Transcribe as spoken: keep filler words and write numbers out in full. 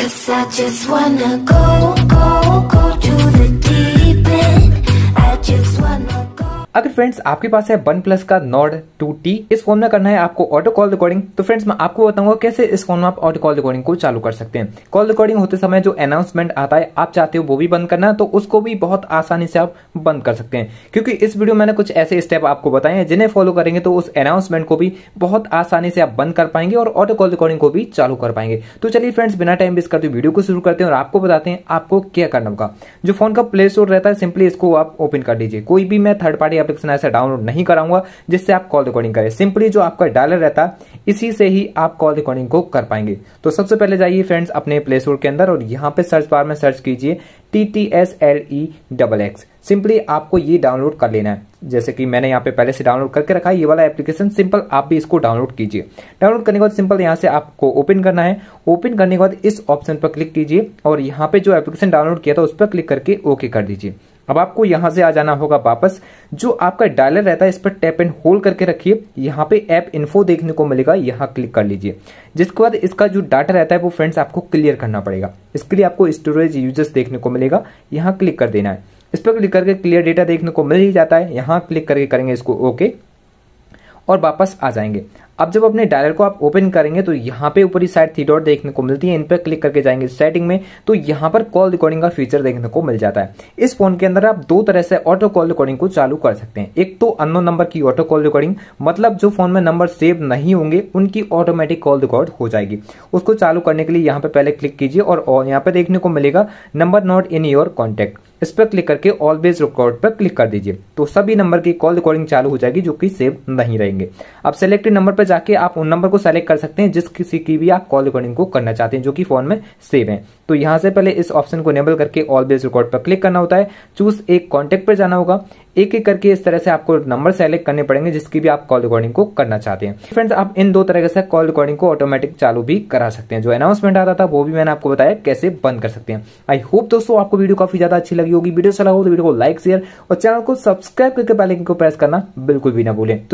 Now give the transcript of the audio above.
'Cause I just wanna go, go, go to the deep end. I just wanna go. अगर friends आपके पास है one plus का Nord two T, इस phone में करना है आपको ऑटो कॉल रिकॉर्डिंग। तो फ्रेंड्स मैं आपको बताऊंगा कैसे इस फोन में आप ऑटो कॉल रिकॉर्डिंग को चालू कर सकते हैं। कॉल रिकॉर्डिंग होते समय जो अनाउंसमेंट आता है आप चाहते हो वो भी बंद करना, तो उसको भी बहुत आसानी से आप बंद कर सकते हैं, क्योंकि इस वीडियो मैंने कुछ ऐसे स्टेप आपको बताए हैं जिन्हें फॉलो करेंगे तो उस अनाउंसमेंट को भी बहुत आसानी से आप बंद कर पाएंगे और ऑटो कॉल रिकॉर्डिंग को भी चालू कर पाएंगे। तो चलिए फ्रेंड्स बिना टाइम वेस्ट करते वीडियो को शुरू करते हैं और आपको बताते हैं आपको क्या करना होगा। जो फोन का प्ले स्टोर रहता है सिंपली इसको आप ओपन कर लीजिए। कोई भी मैं थर्ड पार्टी एप्लीकेशन ऐसा डाउनलोड नहीं कराऊंगा जिससे आप कॉल रिकॉर्डिंग करें। सिंपली जो आपका डायलर रहता है इसी से ही आप कॉल रिकॉर्डिंग को कर पाएंगे। तो सबसे पहले जाइए फ्रेंड्स अपने प्ले स्टोर के अंदर और यहां पे सर्च बार में सर्च कीजिए T T S L E double X. Simply आपको ये डाउनलोड कर लेना है, जैसे कि मैंने यहाँ पे पहले से डाउनलोड करके रखा है ये वाला एप्लीकेशन। सिंपल आप भी इसको डाउनलोड कीजिए। डाउनलोड करने के बाद सिंपल यहाँ से आपको ओपन करना है। ओपन करने के बाद इस ऑप्शन पर क्लिक कीजिए और यहाँ पे जो एप्लीकेशन डाउनलोड किया था उस पर क्लिक करके ओके कर दीजिए। अब आपको यहां से आ जाना होगा वापस। जो आपका डायलर रहता है इस पर टैप एंड होल्ड करके रखिए। यहाँ पे ऐप इन्फो देखने को मिलेगा, यहाँ क्लिक कर लीजिए। जिसके बाद इसका जो डाटा रहता है वो फ्रेंड्स आपको क्लियर करना पड़ेगा। इसके लिए आपको स्टोरेज यूजर्स देखने को मिलेगा, यहाँ क्लिक कर देना है। इस पर क्लिक करके क्लियर डेटा देखने को मिल ही जाता है, यहाँ क्लिक करके करेंगे इसको ओके और वापस आ जाएंगे। अब जब अपने डायलर को आप ओपन करेंगे तो यहाँ पे ऊपरी साइड थ्री डॉट देखने को मिलती है, इन पर क्लिक करके जाएंगे सेटिंग में तो यहाँ पर कॉल रिकॉर्डिंग का फीचर देखने को मिल जाता है। इस फोन के अंदर आप दो तरह से ऑटो कॉल रिकॉर्डिंग को चालू कर सकते हैं। एक तो अननोन नंबर की ऑटो कॉल रिकॉर्डिंग, मतलब जो फोन में नंबर सेव नहीं होंगे उनकी ऑटोमेटिक कॉल रिकॉर्ड हो जाएगी। उसको चालू करने के लिए यहाँ पे पहले क्लिक कीजिए और यहाँ पे देखने को मिलेगा number not in your contact. इस पर क्लिक करके ऑलवेज रिकॉर्ड पर क्लिक कर दीजिए तो सभी नंबर की कॉल रिकॉर्डिंग चालू हो जाएगी जो कि सेव नहीं रहेंगे। अब सेलेक्टेड नंबर पर जाके आप उन नंबर को सेलेक्ट कर सकते हैं जिस किसी की भी आप कॉल रिकॉर्डिंग को करना चाहते हैं जो कि फोन में सेव है। तो यहां से पहले इस ऑप्शन को इनेबल करके ऑलवेज रिकॉर्ड पर क्लिक करना होता है। चूज एक कॉन्टेक्ट पर जाना होगा। एक एक करके इस तरह से आपको नंबर सेलेक्ट करने पड़ेंगे जिसकी भी आप कॉल रिकॉर्डिंग को करना चाहते हैं। फ्रेंड्स आप इन दो तरह से कॉल रिकॉर्डिंग को ऑटोमेटिक चालू भी करा सकते हैं। जो अनाउंसमेंट आता था वो भी मैंने आपको बताया कैसे बंद कर सकते हैं। आई होप दोस्तों आपको वीडियो काफी ज्यादा अच्छी लगी होगी। वीडियो अच्छा लगा हो तो वीडियो को लाइक शेयर और चैनल को सब्सक्राइब करके बेल आइकन को प्रेस करना बिल्कुल भी ना भूलें।